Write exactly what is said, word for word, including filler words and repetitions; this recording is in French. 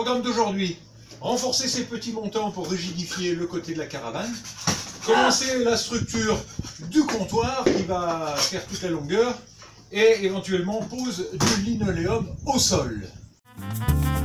programme d'aujourd'hui, renforcer ces petits montants pour rigidifier le côté de la caravane, commencer la structure du comptoir qui va faire toute la longueur et éventuellement pose du linoléum au sol.